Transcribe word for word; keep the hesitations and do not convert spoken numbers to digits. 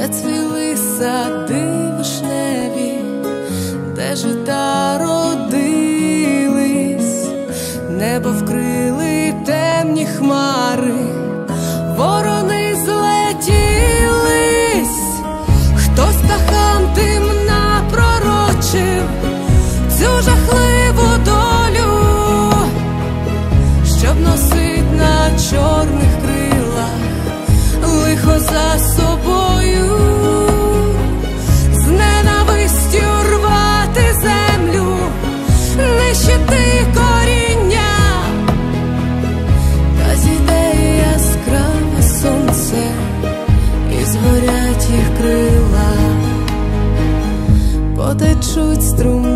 де цвіли сади вишневі, де жита родились, небо вкрили темні хмари, ворони злетілись, хтось птахам тим напророчив цю жахливу долю, щоб носить на чорних крилах лихо за собою, з ненавистю рвати землю, нищити коріння, та зійде яскраве сонце і згорять їх крила, потечуть струми